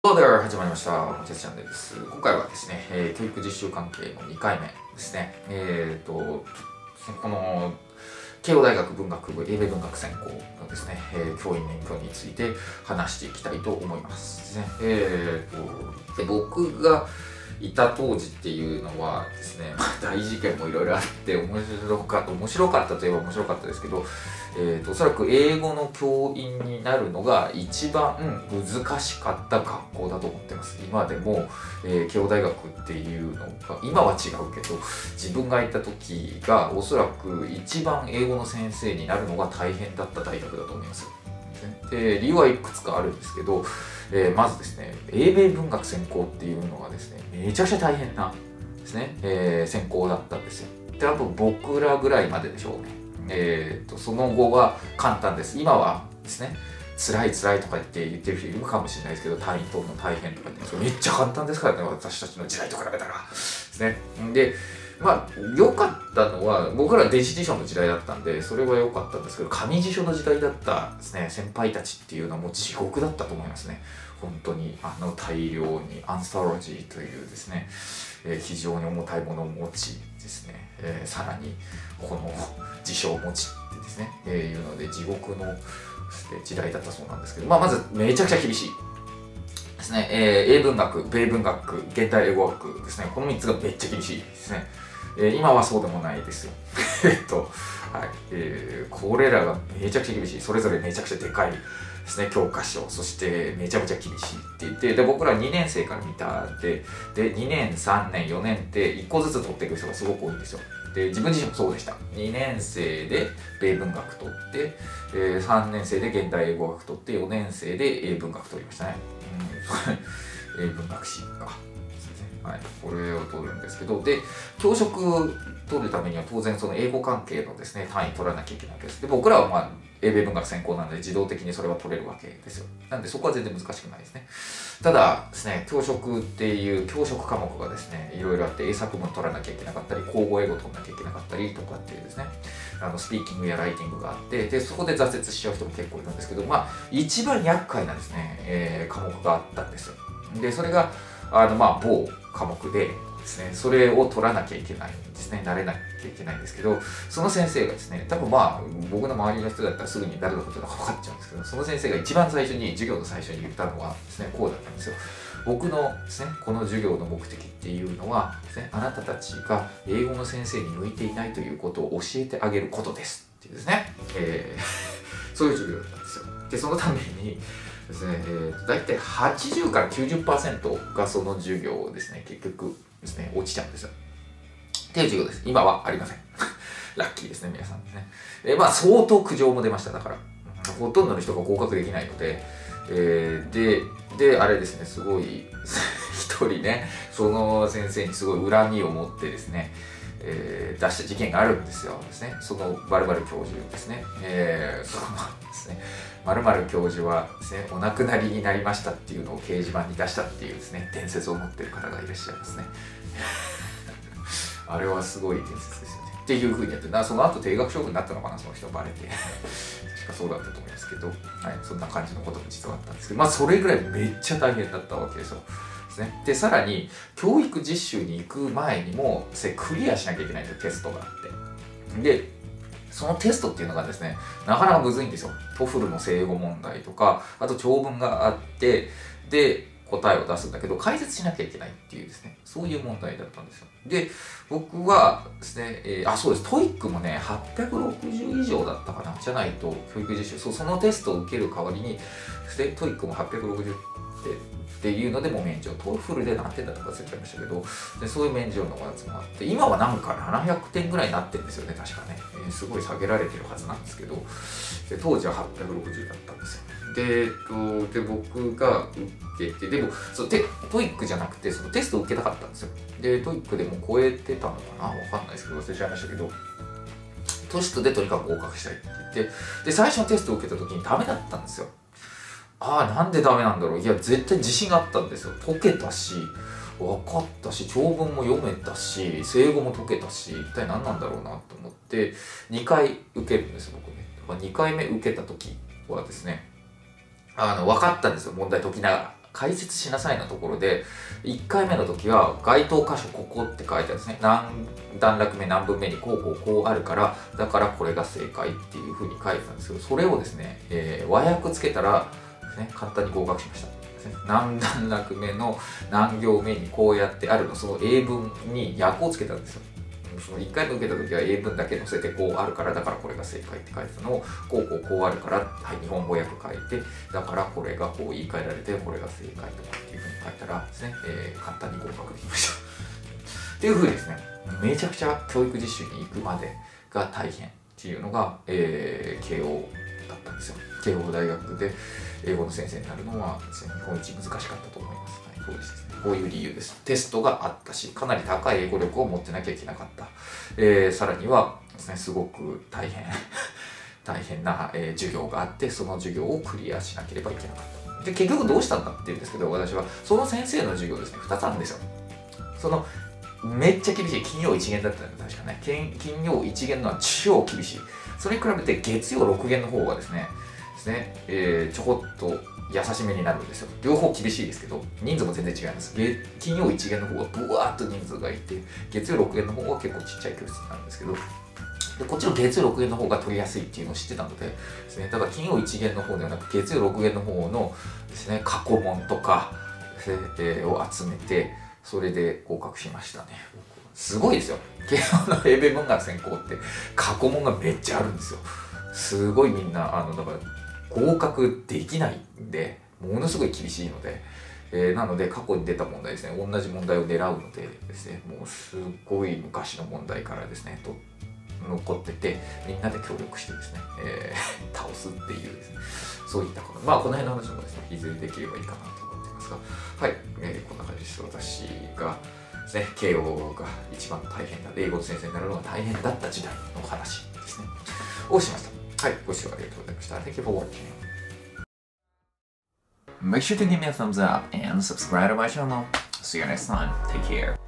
では始まりました。もちチャンネルです。今回はですね、教育実習関係の2回目ですね。この慶応大学文学部英米文学専攻のですね、教員免許について話していきたいと思いますですね。で僕がいた当時っていうのはですね、大事件もいろいろあって面白かったといえば面白かったですけど、おそらく英語の教員になるのが一番難しかった学校だと思ってます。今でも、慶応大学っていうのが今は違うけど、自分がいた時がおそらく一番英語の先生になるのが大変だった大学だと思います。で理由はいくつかあるんですけど、まずですね、英米文学専攻っていうのがですね、めちゃくちゃ大変なですね、専攻だったんですよ。で、あと僕らぐらいまででしょうね。その後は簡単です。今はですね、辛いとか言ってる人いるかもしれないですけど、単位取るの大変とか言ってますけど、めっちゃ簡単ですからね、私たちの時代と比べたらですね。で、まあ良かったのは、僕らは電子辞書の時代だったんでそれは良かったんですけど、紙辞書の時代だったですね、先輩たちっていうのはもう地獄だったと思いますね。本当に大量にアンソロジーというですね、非常に重たいものを持ちですね、さらにこの辞書を持ちってですね、いうので地獄の時代だったそうなんですけど、まずめちゃくちゃ厳しいですね。英文学、米文学、現代英語学ですね、この3つがめっちゃ厳しいですね。今はそうでもないですよ。はい、これらがめちゃくちゃ厳しい。それぞれめちゃくちゃでかいですね、教科書。そしてめちゃめちゃ厳しいって言って、で、僕ら2年生から見たんで、2年、3年、4年って1個ずつ取っていく人がすごく多いんですよ。で、自分自身もそうでした。2年生で米文学取って、3年生で現代英語学取って、4年生で英文学取りましたね。英文学史か。はい、これを取るんですけど、で、教職取るためには当然その英語関係のですね、単位取らなきゃいけないわけです。で、僕らは英米文学専攻なので自動的にそれは取れるわけですよ。なんでそこは全然難しくないですね。ただですね、教職っていう教職科目がですね、いろいろあって、英作文取らなきゃいけなかったり、口語英語取らなきゃいけなかったりとかっていうですね、スピーキングやライティングがあって、で、そこで挫折しちゃう人も結構いるんですけど、一番厄介なですね、科目があったんですよ。で、それが、某科目でですね、それを取らなきゃいけないんですね。慣れなきゃいけないんですけど、その先生がですね、多分僕の周りの人だったらすぐに誰のことだか分かっちゃうんですけど、その先生が一番最初に、授業の最初に言ったのはですね、こうだったんですよ。僕のですね、この授業の目的っていうのはですね、あなたたちが英語の先生に向いていないということを教えてあげることですっていうですね、そういう授業だったんですよ。で、そのためにですね、大体80から 90% がその授業ですね、結局ですね、落ちちゃうんですよ。っていう授業です。今はありません。ラッキーですね、皆さんですね。相当苦情も出ました。だから、ほとんどの人が合格できないので、で、あれですね、すごい、一人ね、その先生にすごい恨みを持ってですね、出した事件があるんですよ。ですね、その〇〇教授ですね、そのですね、〇〇教授はですね、お亡くなりになりましたっていうのを掲示板に出したっていうですね、伝説を持っている方がいらっしゃいますね。あれはすごい伝説ですよね。っていう風にやって、その後定額勝負になったのかな、その人バレて。確かそうだったと思いますけど、はい、そんな感じのことも実はあったんですけど、それぐらいめっちゃ大変だったわけですよ。で、さらに、教育実習に行く前にも、クリアしなきゃいけないんですよ、テストがあって。で、そのテストっていうのがですね、なかなかむずいんですよ。トフルの正語問題とか、あと長文があって、で、答えを出すんだけど、解説しなきゃいけないっていうですね、そういう問題だったんですよ。で、僕はですね、そうです、トイックもね、860以上だったかな、じゃないと、教育実習、そのテストを受ける代わりに、トイックも860っていうのでも免除、トーフルで何点だったか忘れちゃいましたけど、でそういう免除のやつもあって、今はなんか700点ぐらいになってるんですよね、確かね。すごい下げられてるはずなんですけど、で当時は860だったんですよ。で、僕が受けて、でもトイックじゃなくて、そのテストを受けたかったんですよ。で、トイックでも超えてたのかな、わかんないですけど、忘れちゃいましたけど、テストでとにかく合格したいって言って、で、最初のテストを受けた時にダメだったんですよ。なんでダメなんだろう。いや、絶対自信があったんですよ。解けたし、分かったし、長文も読めたし、正語も解けたし、一体何なんだろうなと思って、2回受けるんですよ、僕ね。2回目受けた時はですね、分かったんですよ、問題解きながら。 解説しなさいのところで、1回目の時は該当箇所ここって書いてあるんですね。何段落目何分目にこうあるから、だからこれが正解っていう風に書いてたんですけど、それをですね、和訳つけたらですね、簡単に合格しました。何段落目の何行目にこうやってあるの、その英文に訳をつけたんですよ。その1回目受けた時は英文だけ載せてこうあるから、だからこれが正解って書いてたのを、こうあるから、はい、日本語訳書いて、だからこれがこう言い換えられて、これが正解とかっていうふうに書いたらですね、簡単に合格できました。っていうふうにですね、めちゃくちゃ教育実習に行くまでが大変っていうのが、慶応だったんですよ。慶応大学で英語の先生になるのはですね、日本一難しかったと思います。はい、そうですね。こういう理由です。テストがあったし、かなり高い英語力を持ってなきゃいけなかった。さらにはですね、すごく大変な、授業があって、その授業をクリアしなければいけなかった。で、結局どうしたんだって言うんですけど、私はその先生の授業ですね、2つあるんですよ。そのめっちゃ厳しい金曜1限だったんで、確かね、金曜1限のは超厳しい。それに比べて月曜6限の方がですね、ちょこっと優しめになるんですよ。両方厳しいですけど、人数も全然違います。金曜1限の方はブワーっと人数がいて、月曜6限の方は結構ちっちゃい教室になるんですけど、でこっちの月曜6限の方が取りやすいっていうのを知ってたのでですね、だから金曜1限の方ではなく月曜6限の方のですね、過去問とか、を集めて、それで合格しましたね。すごいですよ。慶応の英米文学専攻って過去問がめっちゃあるんですよ。すごいみんな、だから合格できないんで、ものすごい厳しいので、なので過去に出た問題ですね、同じ問題を狙うのでですね、もうすごい昔の問題からですね、残ってて、みんなで協力してですね、倒すっていうですね、そういったこと。まあ、この辺の話もですね、いずれできればいいかなと思っていますが、はい、こんな感じです。私がですね、慶応が一番大変だ、英語の先生になるのが大変だった時代の話ですね、をしました。はい、ご視聴ありがとうございました。Thank you for watching. Make sure to give me a thumbs up and subscribe to my channel. See you next time. Take care.